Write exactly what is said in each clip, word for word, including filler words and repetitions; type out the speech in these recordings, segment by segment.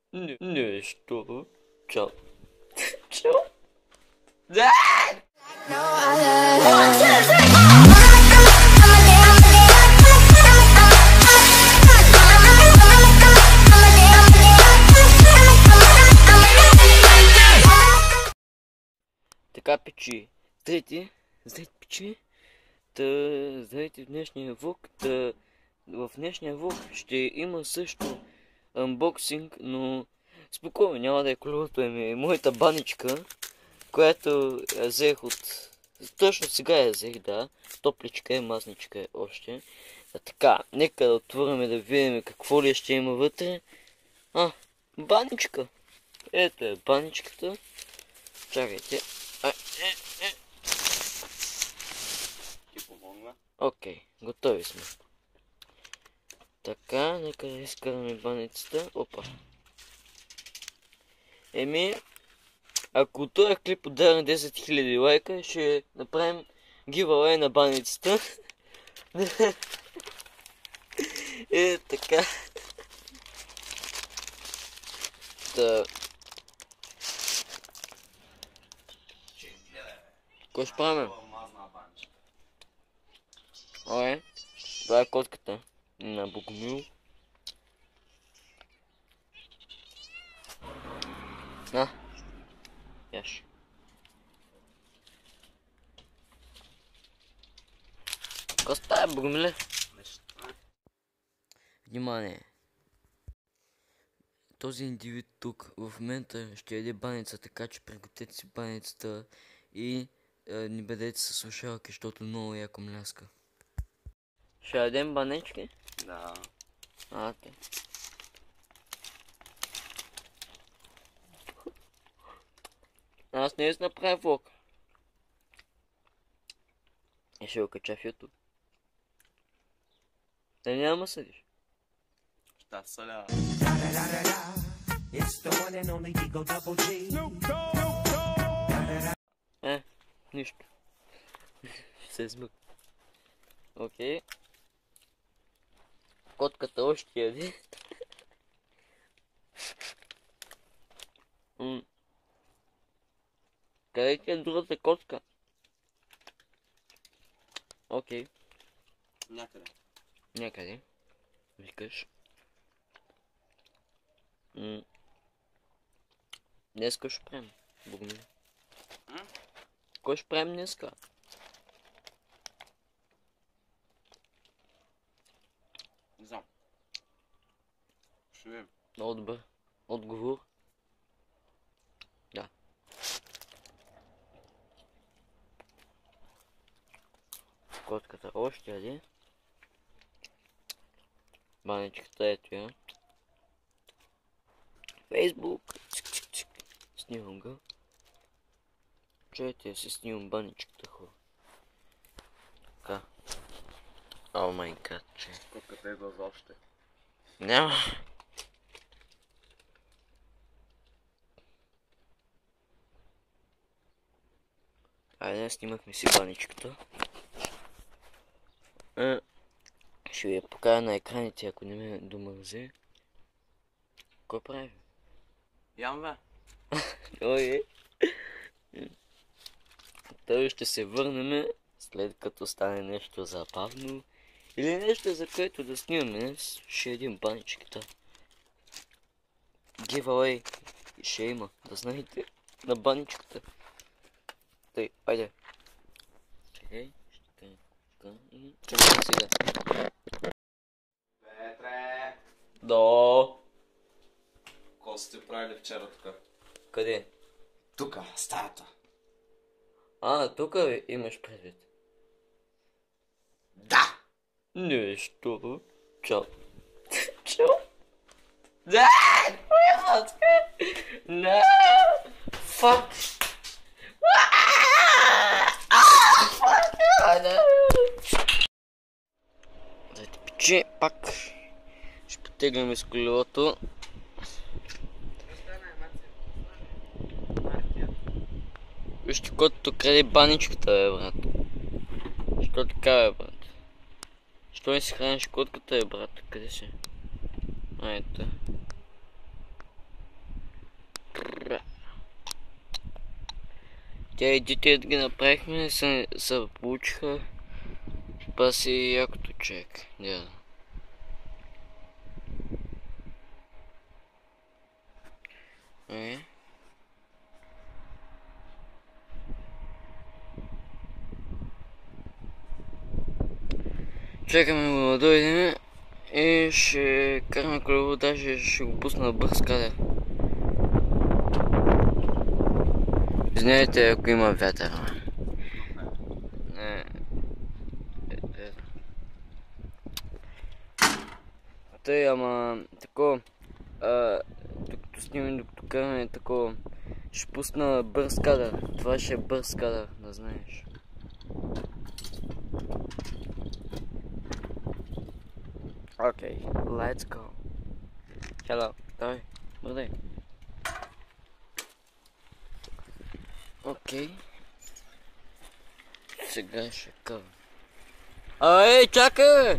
Не, нещо. Чао. Чао. Да! Така, печи. Здравейте. Здравейте, печи. Та, здравейте в днешния влог. Та, в днешния влог ще има също анбоксинг, но спокойно, няма да е колелото ми. Моята баничка, която я взех от... Точно сега я взех, да. Топличка е, мазничка е още. А така, нека да отворим да видим какво ли ще има вътре. А, баничка. Ето е баничката. Чакайте. А, е, е. Ти помогна? Окей, готови сме. Така, нека да изкараме баницата. Опа. Еми, ако този клип удари десет хиляди лайка, ще направим giveaway на баницата. Е, така. Та... Какво ще правим? Ое, това е котката на Богомил. На, яш. Какво става, Богомиле? Внимание! Този индивид тук в момента ще яде баница, така че пригответе си баницата и е, не бъдете със слушалки, защото много яко мляска. Ще ядем банечки? Да. А, те. Аз не ще направя влог. И ще го кача в YouTube. Да няма съдиш. Ще съля. Е, нищо. Се измък. Окей. Котката още яде. Къде ти е другата котка? Окей. Някъде. Някъде. Викаш. М Днеска ще правим, Богомиле. Кой ще правим днеска? Не знам. Ще видим. Много добър отговор. Да. Котката още яде. Баничката ето я. Фейсбук. Снимам го. Чуете, си снимам баничката хора. Така. О май гад, че. Котката е глаза още. Няма. Айде, снимахме си баничката. А, ще ви я покажа на екраните, ако не ме домързе. Кой прави? Ям, бе. Ой, той ще се върнем след като стане нещо забавно или нещо, за което да снимаме. Ще един баничката. Giveaway ще има, да знаете, на баничката. Тъй, айде. Чакай, ще така и чакай сега. Петре! До. Какво сте правили вчера тук? Къде? Тука, стаята. А, тук имаш предвид. Да! Нещо. Чао. Чао. Да! No! Fuck! Дайте пече, пак ще потегляме с колелото. Вижте котото краде баничката, бе, брат. Що така, бе, брат? Що не си храниш котката, бе, брат? Къде си? А, ето. Тя едите ги направихме, се, се получиха. Па си якото човек. Yeah. Е. Чакаме го да дойдем и ще караме колело, даже ще го пусна на бърз кадър. Извинявайте, ако има вятър. Не. Тъй, ама тако, а, докато снимаме, докато караме тако, ще пусна бърз кадър. Това ще е бърз кадър, да знаеш. Окей, okay, let's go. Hello, давай, мърдай. Окей. Okay. Сега ще къв. Ай, чакай!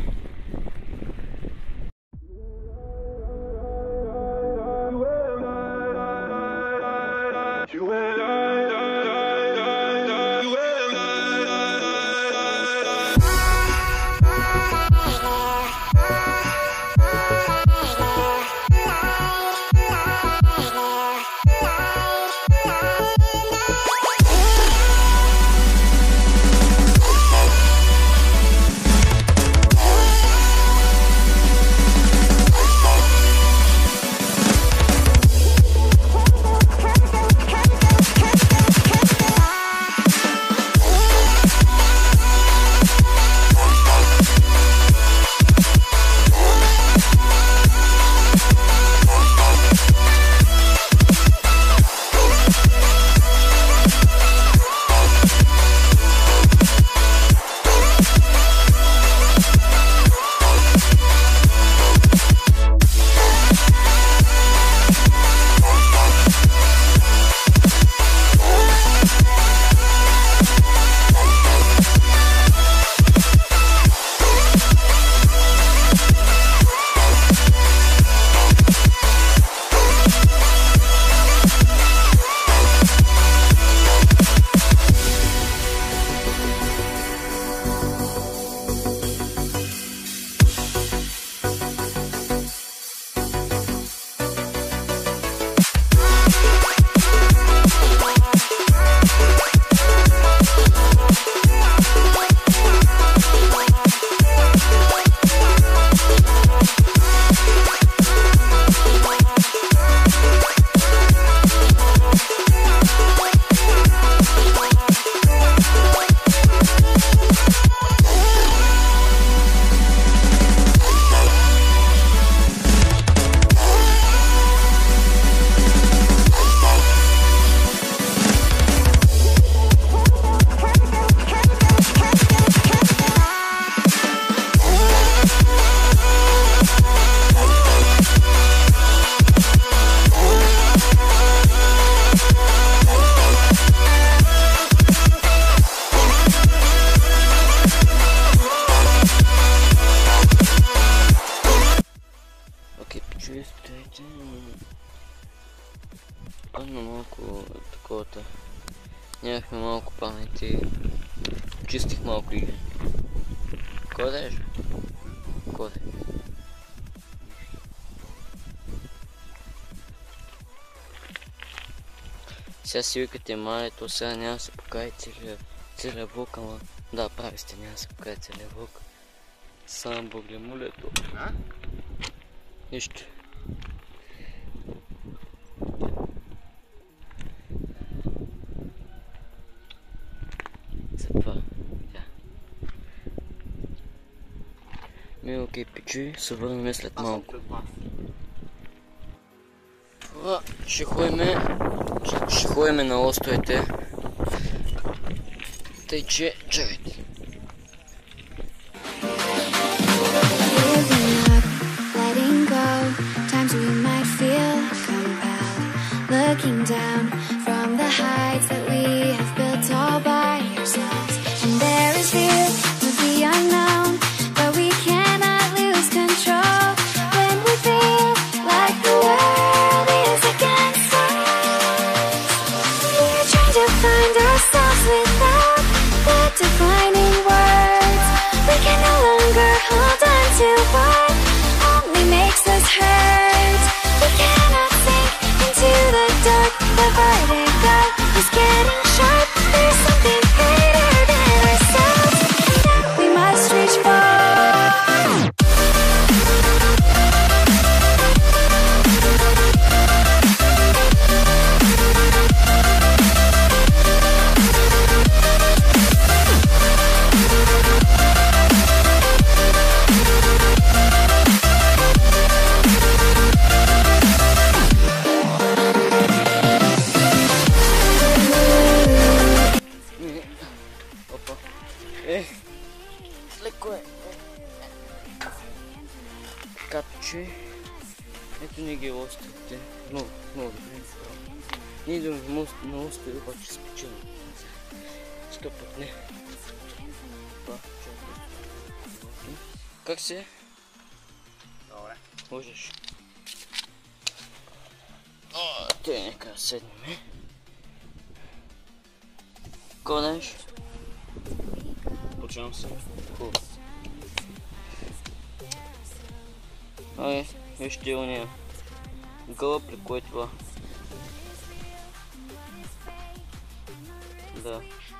Чувствайте, падна малко таковата. Нямахме малко памет и чистих малко игри. Кой да еш? Кой да е? Сега си викате, мале, то сега няма да се покаже целия, целия влог, ама да, прави сте, няма да се покаже целия влог. Само боглемулето. Нищо. За това, да. Ми, окей, пичи, се върнем след малко. А, ще ходиме, ще ходиме на островите. Тъй че, чакайте. Looking down from the heights that we have built all by ourselves. And there is fear of the unknown, but we cannot lose control when we feel like the world is against us. We're trying to find is getting sharp. There's something greater than ourselves that we must reach for. Опа. Е, леко е. Така че, ето ни ги острите. Много, много добре. Ние идваме на острите, обаче спечелим. Сто път не. Па, чакай. Как се? Добре. Можеш. О, те нека седнем. Кодеш? Почвам се. Хубаво. Ай, вижте уния. Гълъб ли, кое е това? Да.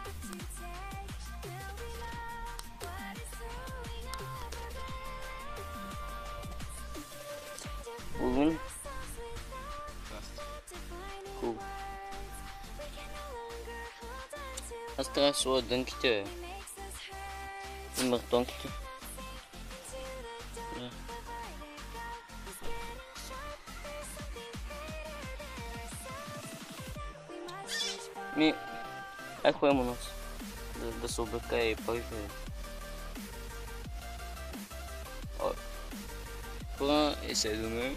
Половин? Хубаво. Аз трябва да сложа дънките, бе. И мартонките. Да. Ми, ай ходим нас. Да, да се облекая и пак да е. О. Хора, и седаме.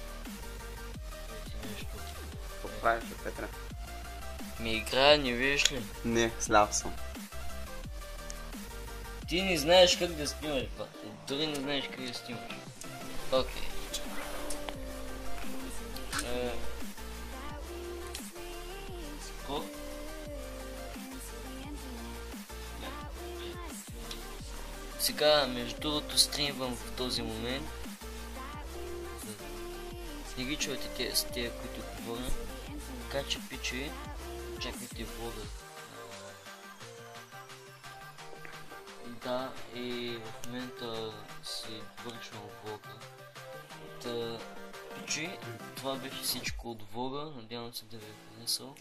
Какво правиш, бе, Петре? Ми играя, не виждаш ли? Не, сляп съм. Ти не знаеш как да снимаш, ба. Дори не знаеш как да снимаш. Окей. Е... Ко? Сега, между другото, стримвам в този момент. Не ги чувате те, с тия, които говоря. Така че, пичи, чакайте влога. Да, и в момента си вършвам влога. Та, пичи, това беше всичко от влога. Надявам се да ви е харесал.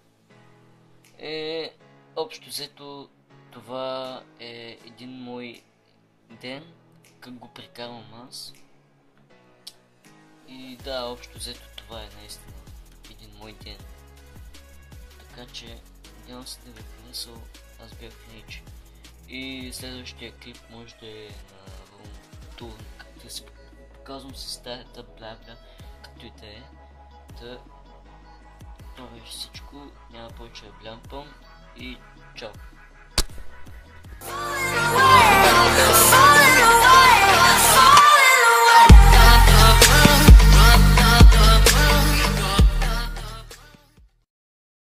Е, общо взето, това е един мой ден, как го прекарвам аз. И да, общо взето това е наистина един мой ден. Така че, надявам се да ви е харесал, аз бях Рич. И следващия клип може да е на рум тур, както да си показвам с старата бляга, както и да е. Та, това беше всичко, няма повече да блямпам и чао!